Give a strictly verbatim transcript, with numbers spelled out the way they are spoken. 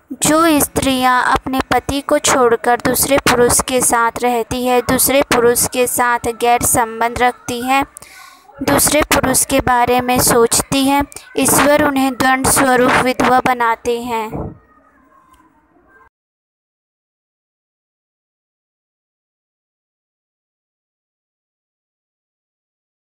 जो स्त्रियां अपने पति को छोड़कर दूसरे पुरुष के साथ रहती है, दूसरे पुरुष के साथ गैर संबंध रखती हैं, दूसरे पुरुष के बारे में सोचती हैं, ईश्वर उन्हें दंड स्वरूप विधवा बनाते हैं।